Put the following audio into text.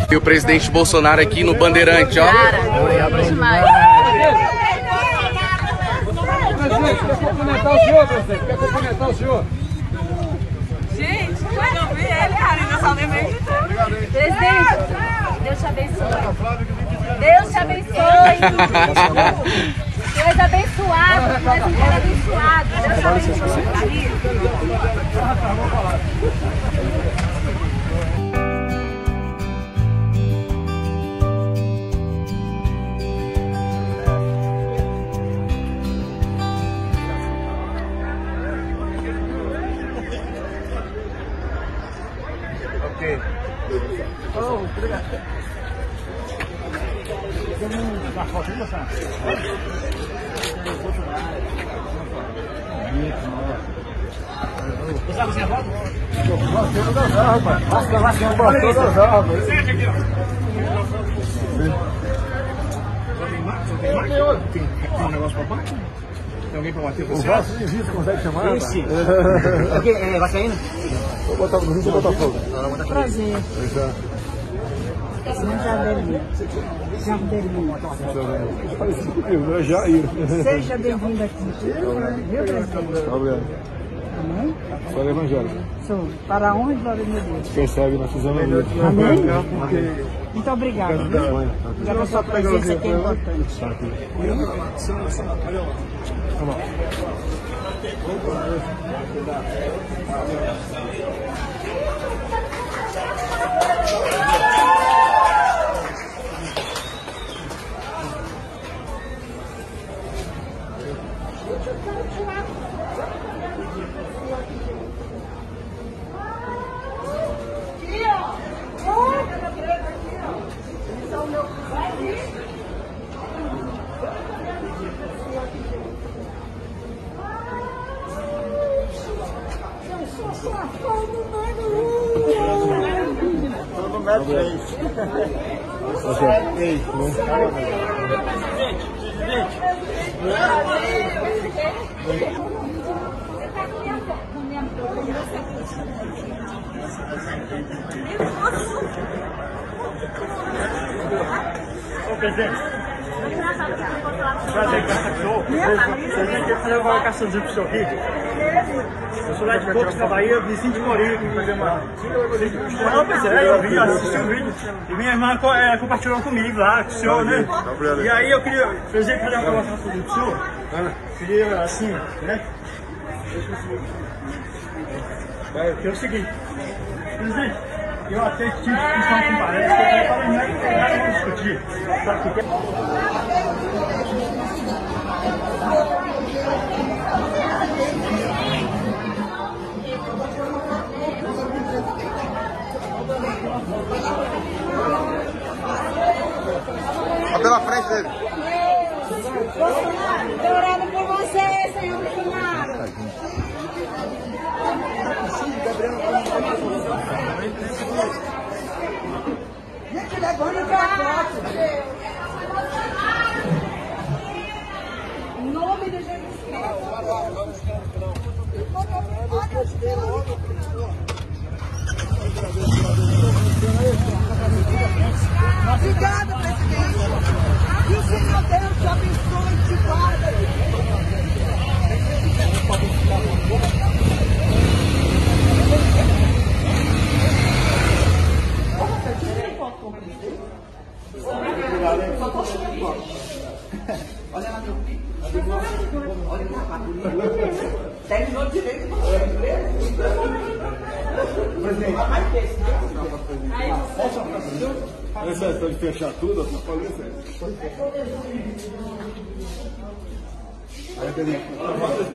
E o presidente Bolsonaro aqui no Bandeirante, ó. Cara, demais. Presidente, quer cumprimentar o senhor, presidente? Quer cumprimentar o senhor? Gente, quando eu vi ele, cara, eu só lembrei de tudo. Presidente, Deus te abençoe. Deus te abençoe. Tu és abençoado, tu és um cara abençoado. Deus te abençoe. Oh, obrigado. Uma foto, moça? Você sabe se é foto? Todas as rapaz. Todas as rapaz. Sente aqui, ó. Tem um negócio pra baixo? Tem alguém pra bater você? O Vasco de vista consegue chamar? Esse. É Vascaíno? Vou botar no Rio, vou botar fogo. Prazer. Seja bem-vindo aqui. Meu presente. Obrigado. Amém? Sou evangélico. Sou. Para a honra e glória de Deus. Percebe, nós fizemos isso. Amém? Muito obrigado. Pela sua presença aqui é importante. Todo metro 3. Ô, presidente. Prazer, você vem aqui fazer uma marcaçãozinha pro senhor aqui? Eu sou lá de Poucos da Bahia, vizinho de Morinho, aqui fazer uma... Não, presidente, eu vi, assisti o vídeo. E minha irmã compartilhou comigo lá, com o senhor, né? E aí eu queria, presidente, fazer uma marcaçãozinha pro senhor. Queria, assim, né? Que é o seguinte, presidente, eu até tive discussão com parentes, que eu falei, não é discutir. Sabe o que é? Pela frente dele. Bolsonaro, tô orando por você, senhor Bolsonaro. Gente, levando pra foto. Em nome de Jesus Obrigada, presidente. Que o Senhor Deus te abençoe e te guarda. Olha lá, meu filho. Olha lá. Terminou direito. Presidente. Essa é de fechar tudo, eu falei isso aí.